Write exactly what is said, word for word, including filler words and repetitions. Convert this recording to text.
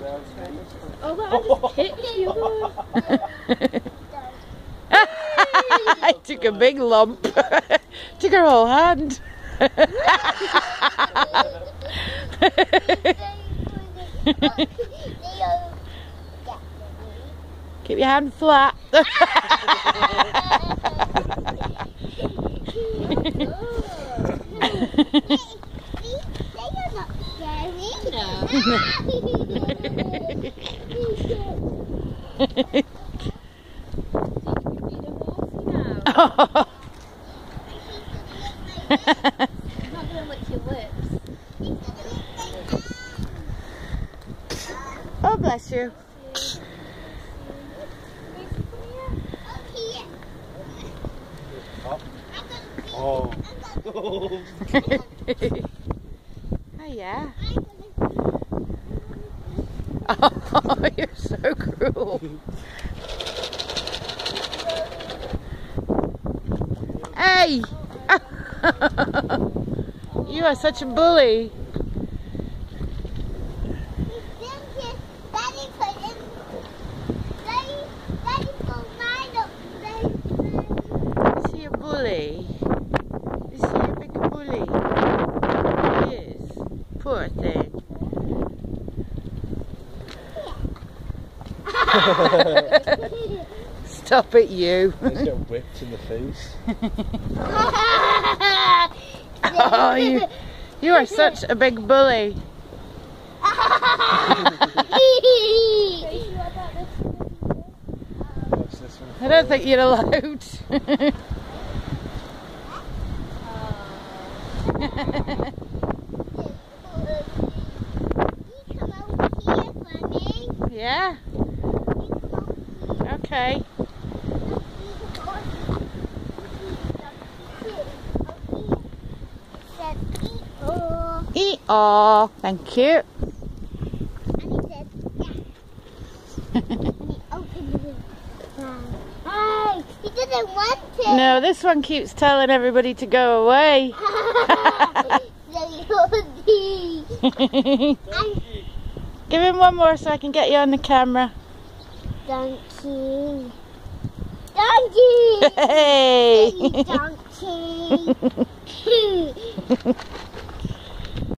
Oh, that just kicked you. I took a big lump. Took her whole hand. Keep your hand flat. Oh. I'm not going to lick your lips. Oh, bless you. Oh. Oh, yeah. Oh, you're so cruel. Hey! You are such a bully. Is he a bully? Is he a big bully? He is. Poor thing. Stop it, you. Let's get whipped in the face. Oh, you, you are such a big bully. I don't think you're allowed. Yeah? Okay. Eat-aw, thank you. And he said, yeah. And he opened it. Hey, he didn't want it. No, this one keeps telling everybody to go away. Give him one more so I can get you on the camera. Donkey. Donkey! Hey! Donkey!